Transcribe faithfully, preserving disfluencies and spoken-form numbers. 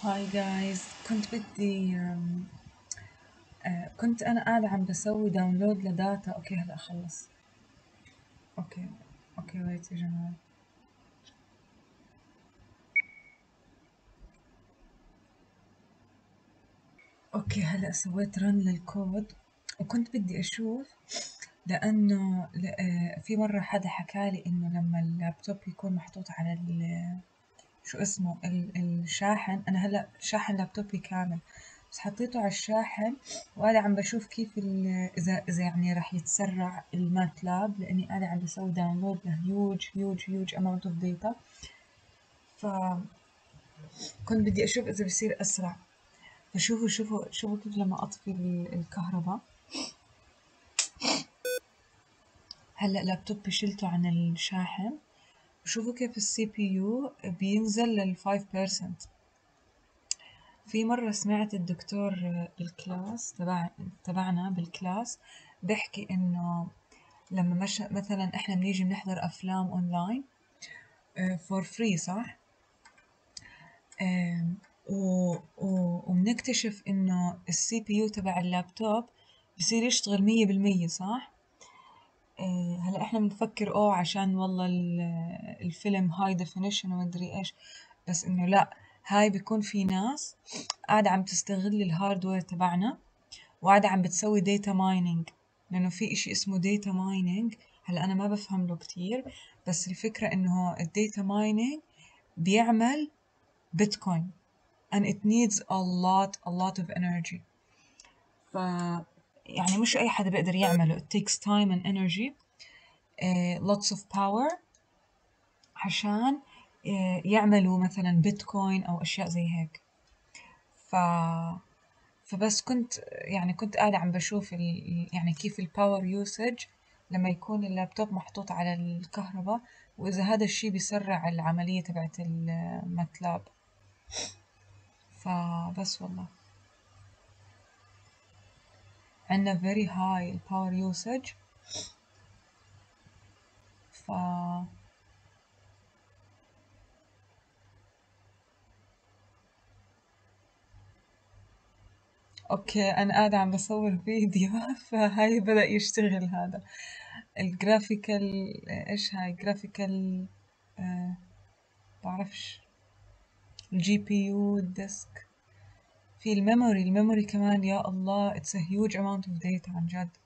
هاي جايز، كنت بدي أم، آه، كنت أنا قاعدة عم بسوي داونلود لداتا. أوكي هلأ خلص. أوكي أوكي ويت يا جماعة. أوكي هلأ سويت رن للكود، وكنت بدي أشوف لأنه ل- آه، في مرة حدا حكالي إنه لما اللابتوب يكون محطوط على ال شو اسمه ال- الشاحن. أنا هلأ شاحن لابتوبي كامل، بس حطيته على الشاحن وأنا عم بشوف كيف ال- إذا إذا يعني راح يتسرع الماتلاب، لأني أنا عم بسوي داونلود لهيوج هيوج هيوج أماونت أوف داتا. فكنت بدي أشوف إذا بصير أسرع. فشوفوا شوفوا شوفوا كيف لما أطفي ال- الكهرباء. هلأ لابتوبي شلته عن الشاحن، وشوفوا كيف السي بي يو بينزل للفايف بيرسنت. في مرة سمعت الدكتور بالكلاس تبع تبعنا بالكلاس بيحكي إنه لما مش مثلا إحنا بنيجي بنحضر أفلام أونلاين فور فري، صح؟ آم، و- و- وبنكتشف إنه السي بي يو تبع اللابتوب بصير يشتغل مية بالمية، صح؟ آه، هلا إحنا بنفكر أوه عشان والله ال- الفيلم هاي ديفينيشن ومدري إيش، بس إنه لأ، هاي بيكون في ناس قاعدة عم تستغل الهاردوير تبعنا وقاعدة عم بتسوي داتا مايننج. لأنه في إشي اسمه داتا مايننج، هلا أنا ما بفهم له كتير، بس الفكرة إنه الداتا مايننج بيعمل بيتكوين and it needs a lot a lot of energy. ف يعني مش أي حدا بيقدر يعمله. it takes time and energy, uh, lots of power عشان uh, يعملوا مثلا بيتكوين أو أشياء زي هيك. ف فبس كنت يعني كنت قاعدة عم بشوف ال... يعني كيف الباور يوسج لما يكون اللابتوب محطوط على الكهرباء، وإذا هذا الشي بيسرع العملية تبعت الماتلاب. فبس والله عندنا very high power usage. ف اوكي انا قاعدة عم بصور فيديو فهاي بدأ يشتغل هذا الجرافيكال. ايش هاي جرافيكال؟ آه بعرفش. الجي بي يو الديسك. في الميموري الميموري كمان، يا الله it's a huge amount of data عن جد.